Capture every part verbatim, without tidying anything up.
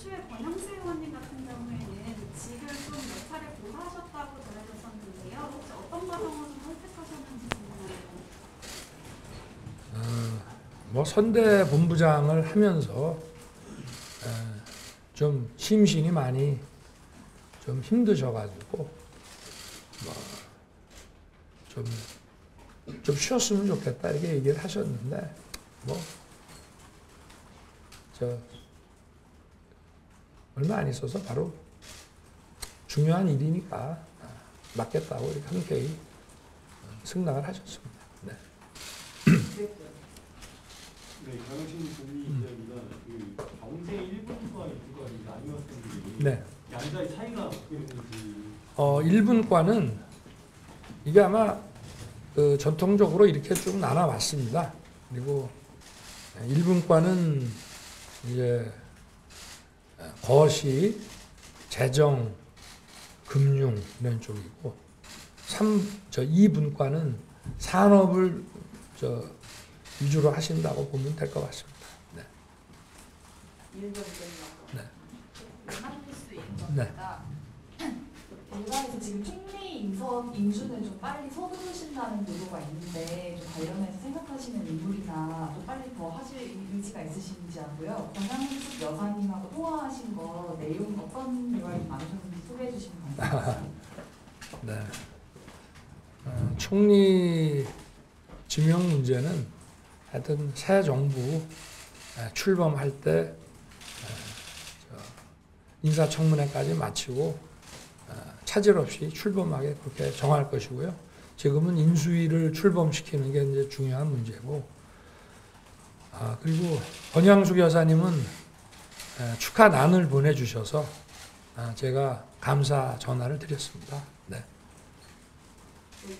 애초에 권영세 의원님 같은 경우에는 직을 좀 몇 차례 고사하셨다고 전해졌었는데요. 혹시 어떤 과정으로 좀 선택하셨는지 궁금해요. 어, 뭐 선대 본부장을 하면서 에, 좀 심신이 많이 좀 힘드셔가지고 뭐 좀 좀 쉬었으면 좋겠다 이렇게 얘기를 하셨는데 뭐 저 얼마 안 있어서 바로 중요한 일이니까 맡겠다고 이렇게 흔쾌히 승낙을 하셨습니다. 네. 네, 강영신 국민의장이가 그 경세 일 분과 이 분과 나뉘었던 게 네. 양자의 차이가 어떻게 되는지. 어, 일 분과는 이게 아마 그 전통적으로 이렇게 쭉 나눠왔습니다. 그리고 일 분과는 이제 거시, 재정, 금융 이런 쪽이고 삼, 저 이 분과는 산업을 저 위주로 하신다고 보면 될 것 같습니다. 네. 네. 네. 일각에서 지금 총리 인선 인준을 좀 빨리 서두르신다는 보도가 있는데 좀 관련해서 생각하시는 인물이나 좀 빨리 더 하실 의지가 있으신지 하고요. 권양숙 여사님하고 통화하신 거 내용 어떤 대화를 나누셨는지 소개해 주시면 감사하겠습니다. 네. 어, 총리 지명 문제는 하여튼 새 정부 출범할 때 인사청문회까지 마치고 차질 없이 출범하게 그렇게 정할 것이고요. 지금은 인수위를 출범시키는 게 이제 중요한 문제고, 아, 그리고 권양숙 여사님은 축하난을 보내주셔서 제가 감사 전화를 드렸습니다. 네. 네,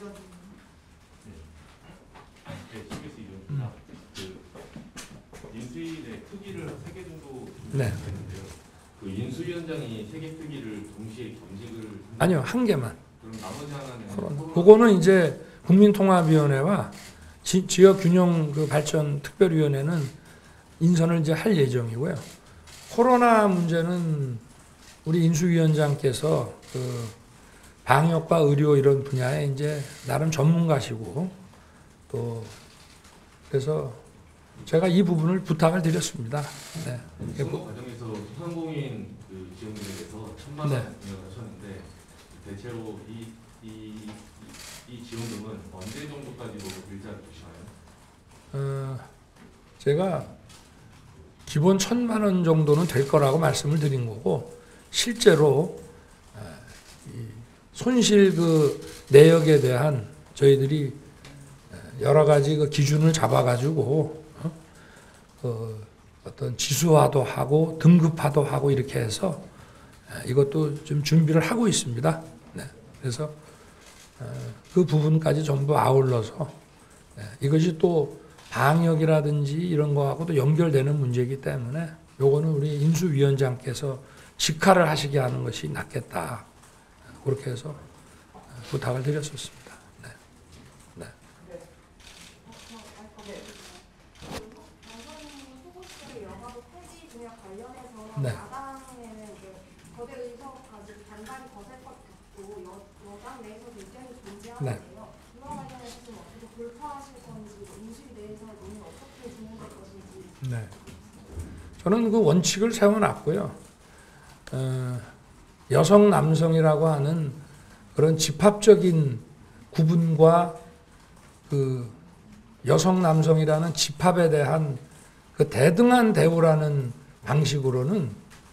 씨비에스 이종입니다. 그 인수위 내 특위를 세 개 정도 네. 했는데요. 그 인수위원장이 세 개 특위를 동시에 겸직을 아니요, 한 개만. 그럼 나머지 하나는 코로나. 그거는 이제 국민통합위원회와 지, 지역균형 그 발전 특별위원회는 인선을 이제 할 예정이고요. 코로나 문제는 우리 인수위원장께서 그 방역과 의료 이런 분야에 이제 나름 전문가시고 또 그래서 제가 이 부분을 부탁을 드렸습니다. 네. 선거 과정에서 소상공인 그 지원금에 대해서 천만 원 네. 하셨는데 대체로 이, 이, 이 지원금은 언제 정도까지로 일자를 주시나요? 어, 제가 기본 천만 원 정도는 될 거라고 말씀을 드린 거고 실제로 이 손실 그 내역에 대한 저희들이 여러 가지 그 기준을 잡아가지고 어? 그 어떤 지수화도 하고 등급화도 하고 이렇게 해서 이것도 좀 준비를 하고 있습니다. 네. 그래서 그 부분까지 전부 아울러서 이것이 또 방역이라든지 이런 거하고도 연결되는 문제이기 때문에 요거는 우리 인수위원장께서 직할을 하시게 하는 것이 낫겠다. 그렇게 해서 부탁을 드렸었습니다. 네. 네. 네. 야당에는 이제 거대 의석 가지고 반발이 거셀 것 같고 여, 여당 내에서도 의견이 존재하는데요. 네. 이와 관련해서 좀 어떻게 돌파하실 건지, 인수위 내에서 논의 어떻게 진행될 것인지. 네. 저는 그 원칙을 세워놨고요. 어, 여성, 남성이라고 하는 그런 집합적인 구분과 그 여성, 남성이라는 집합에 대한 그 대등한 대우라는 방식으로는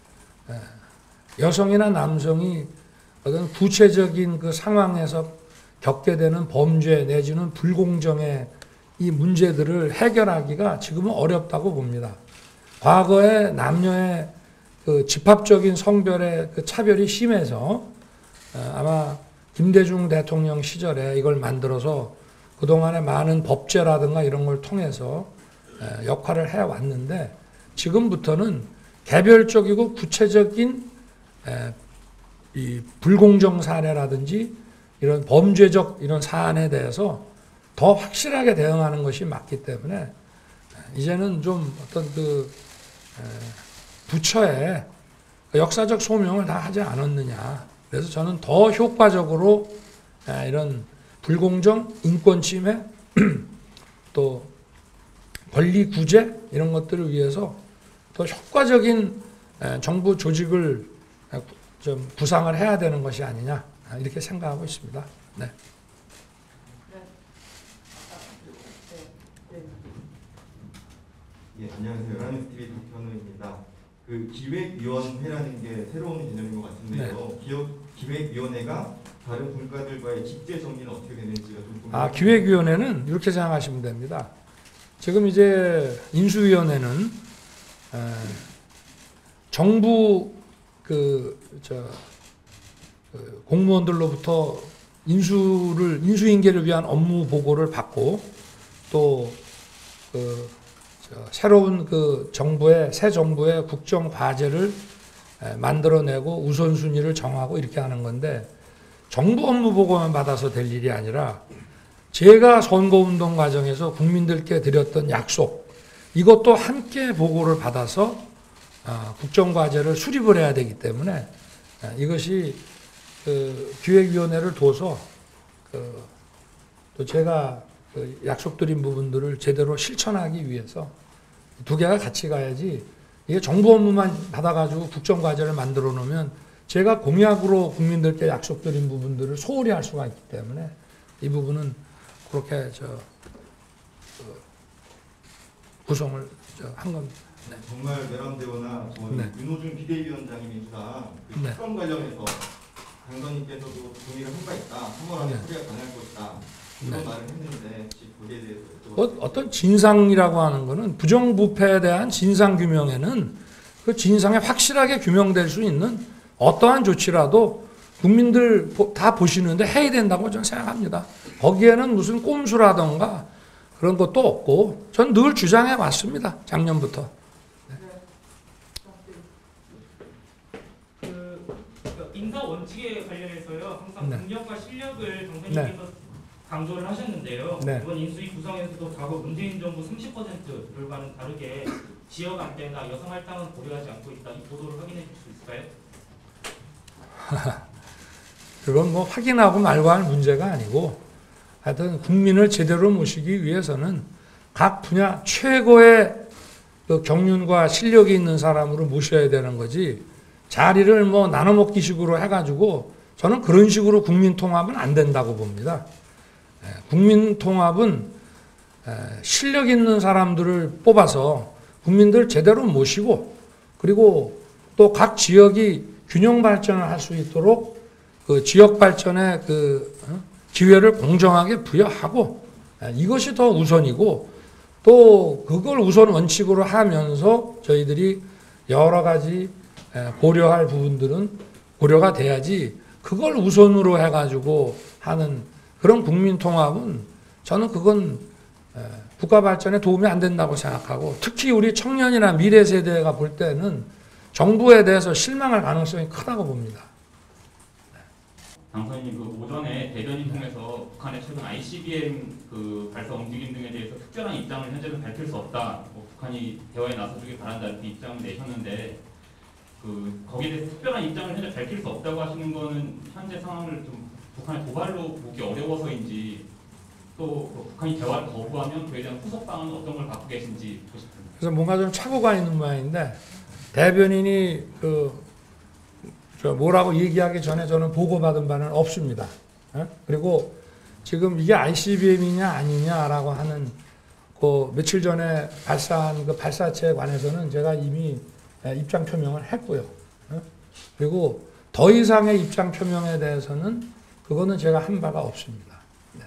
여성이나 남성이 어떤 구체적인 그 상황에서 겪게 되는 범죄 내지는 불공정의 이 문제들을 해결하기가 지금은 어렵다고 봅니다. 과거에 남녀의 그 집합적인 성별의 그 차별이 심해서 아마 김대중 대통령 시절에 이걸 만들어서 그동안에 많은 법제라든가 이런 걸 통해서 역할을 해왔는데 지금부터는 개별적이고 구체적인 이 불공정 사례라든지 이런 범죄적 이런 사안에 대해서 더 확실하게 대응하는 것이 맞기 때문에 이제는 좀 어떤 그 부처의 역사적 소명을 다 하지 않았느냐. 그래서 저는 더 효과적으로 이런 불공정, 인권 침해, 또 권리 구제 이런 것들을 위해서 더 효과적인 정부 조직을 좀 구상을 해야 되는 것이 아니냐 이렇게 생각하고 있습니다. 네. 예, 안녕하세요. 라니스티비 박현우입니다. 그 기획위원회라는 게 새로운 개념인 것 같은데요. 기업, 기획위원회가 다른 분과들과의 직제 정리는 어떻게 되는지가 좀 궁금해요. 아, 기획위원회는 이렇게 생각하시면 됩니다. 지금 이제 인수위원회는 에, 정부 그, 저, 그 공무원들로부터 인수를 인수인계를 위한 업무 보고를 받고 또 그 새로운 그 정부의 새 정부의 국정 과제를 만들어내고 우선순위를 정하고 이렇게 하는 건데 정부 업무 보고만 받아서 될 일이 아니라 제가 선거운동 과정에서 국민들께 드렸던 약속 이것도 함께 보고를 받아서 국정 과제를 수립을 해야 되기 때문에 이것이 그 기획위원회를 둬서 그 또 제가 그 약속드린 부분들을 제대로 실천하기 위해서 두 개가 같이 가야지 이게 정부 업무만 받아가지고 국정과제를 만들어 놓으면 제가 공약으로 국민들께 약속드린 부분들을 소홀히 할 수가 있기 때문에 이 부분은 그렇게 저 그 구성을 저 한 겁니다. 네. 정말 외람되거나 저희 네. 윤호중 비대위원장이 민주당 그 네. 특검 관련해서 당선인께서도 동의를 한 바 있다. 삼 월 안에 네. 처리가 가능할 것이다. 이런 네. 말을 했는데 혹시 거기에 대해서 어, 어떤 진상이라고 하는 것은 부정부패에 대한 진상 규명에는 그 진상이 확실하게 규명될 수 있는 어떠한 조치라도 국민들 다 보시는데 해야 된다고 저는 생각합니다. 거기에는 무슨 꼼수라던가 그런 것도 없고 전 늘 주장해 왔습니다. 작년부터. 그 인사 원칙에 관련해서요. 항상 네. 능력과 실력을 당선인께서 강조를 하셨는데요. 네. 이번 인수위 구성에서도 과거 문재인 정부 삼십 퍼센트를과는 다르게 지역 안배나 여성 할당은 고려하지 않고 있다. 이 보도를 확인해 줄 수 있을까요? 그건 뭐 확인하고 말고 할 문제가 아니고 하여튼 국민을 제대로 모시기 위해서는 각 분야 최고의 그 경륜과 실력이 있는 사람으로 모셔야 되는 거지 자리를 뭐 나눠먹기 식으로 해가지고 저는 그런 식으로 국민 통합은 안 된다고 봅니다. 국민 통합은 실력 있는 사람들을 뽑아서 국민들 제대로 모시고 그리고 또 각 지역이 균형 발전을 할 수 있도록 그 지역 발전의 그 기회를 공정하게 부여하고 이것이 더 우선이고 또 그걸 우선 원칙으로 하면서 저희들이 여러 가지 고려할 부분들은 고려가 돼야지 그걸 우선으로 해가지고 하는 그런 국민 통합은 저는 그건 국가 발전에 도움이 안 된다고 생각하고 특히 우리 청년이나 미래 세대가 볼 때는 정부에 대해서 실망할 가능성이 크다고 봅니다. 당선인님 그 오전에 대변인 통해서 북한의 최근 아이씨비엠 그 발사 움직임 등에 대해서 특별한 입장을 현재는 밝힐 수 없다. 뭐 북한이 대화에 나서주길 바란다 이렇게 입장을 내셨는데 그 거기에 대해서 특별한 입장을 현재 밝힐 수 없다고 하시는 거는 현재 상황을 좀 북한의 도발로 보기 어려워서인지 또 그 북한이 대화를 거부하면 그에 대한 후속 방안은 어떤 걸 갖고 계신지 보고 싶습니다. 그래서 뭔가 좀 착오가 있는 모양인데 대변인이 그 저 뭐라고 얘기하기 전에 저는 보고받은 바는 없습니다. 예? 그리고 지금 이게 아이씨비엠이냐 아니냐라고 하는 그 며칠 전에 발사한 그 발사체에 관해서는 제가 이미 입장 표명을 했고요. 예? 그리고 더 이상의 입장 표명에 대해서는 그거는 제가 한 바가 없습니다. 네.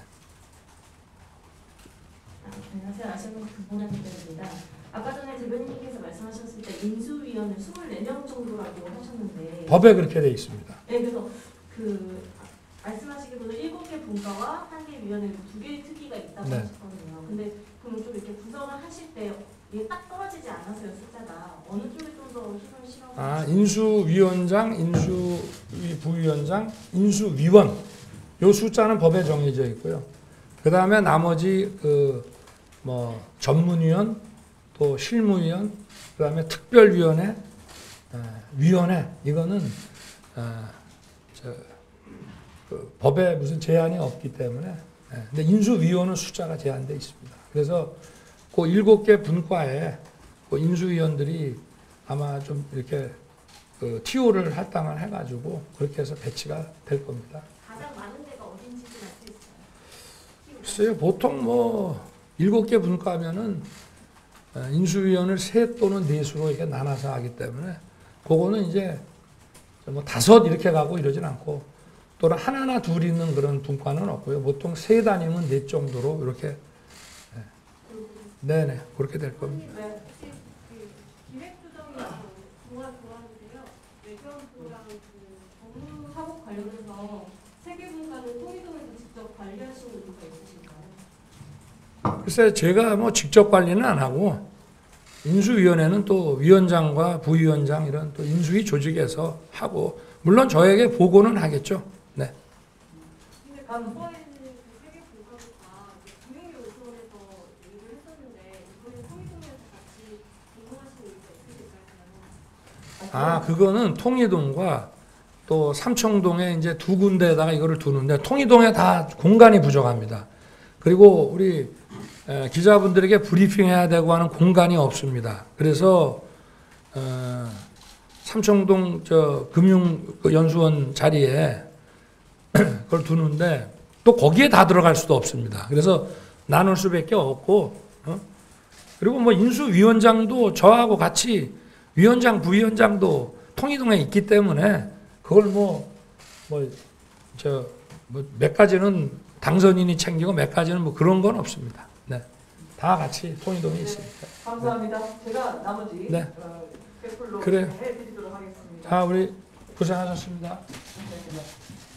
안녕하세요. 아시아는 금보라 대표입니다. 아까 전에 대변인께서 말씀하셨을 때 인수위원회 이십사 명 정도라고 하셨는데 법에 그렇게 돼 있습니다. 네, 그래서 그 말씀하시기로는 일곱 개 분과와 한 개 위원회 두 개의 특위가 있다고 네. 하셨거든요. 근데 그럼 좀 이렇게 구성을 하실 때 이게 딱 떨어지지 않아서요, 숫자가. 어느 쪽에 좀 더 힘을 실어? 아, 인수위원장, 인수위 부위원장, 인수위원 요 숫자는 법에 정해져 있고요. 그 다음에 나머지 그 뭐 전문위원, 또 실무위원, 그 다음에 특별위원회, 어, 위원회 이거는 어, 저, 그 법에 무슨 제한이 없기 때문에 예, 근데 인수위원은 숫자가 제한돼 있습니다. 그래서 그 일곱 개 분과에 그 인수위원들이 아마 좀 이렇게 그 티오를 할당을 해가지고 그렇게 해서 배치가 될 겁니다. 가장 많은 데가 어딘지 좀 알 수 있어요? 글쎄요, 보통 뭐 일곱 개 분과면은 인수위원을 세 또는 넷으로 이렇게 나눠서 하기 때문에 그거는 이제 뭐 다섯 이렇게 가고 이러진 않고 또는 하나나 둘 있는 그런 분과는 없고요. 보통 세 단위면 넷 정도로 이렇게 네네 그렇게 될 겁니다. 네. 혹시 그 기획조정이랑 동안 보았는데요. 외교부랑 그 법무사법 관련해서 세계 분과는 통일동에서 직접 관리하시는 이유가 있으신가요? 글쎄 제가 뭐 직접 관리는 안 하고 인수위원회는 또 위원장과 부위원장 이런 또 인수위 조직에서 하고 물론 저에게 보고는 하겠죠. 네. 근데 과거에는 그 세계 분과가 금융위 의소원에서 얘기를 했었는데 이번에 통일동에서 같이 공모하시는 이유가 있으실까요? 아 그거는 통이동과 또 삼청동에 이제 두 군데에다가 이거를 두는데 통이동에 다 공간이 부족합니다. 그리고 우리 에, 기자분들에게 브리핑해야 되고 하는 공간이 없습니다. 그래서 어, 삼청동 저 금융연수원 자리에 그걸 두는데 또 거기에 다 들어갈 수도 없습니다. 그래서 나눌 수밖에 없고 어? 그리고 뭐 인수위원장도 저하고 같이 위원장 부위원장도 통이동에 있기 때문에 그걸 뭐 뭐 저 뭐 몇 가지는 당선인이 챙기고 몇 가지는 뭐 그런 건 없습니다. 네, 다 같이 통이동에 있으니까. 감사합니다. 제가 나머지 네. 어, 댓글로 그래요. 해드리도록 하겠습니다. 자 우리 고생하셨습니다. 네, 네.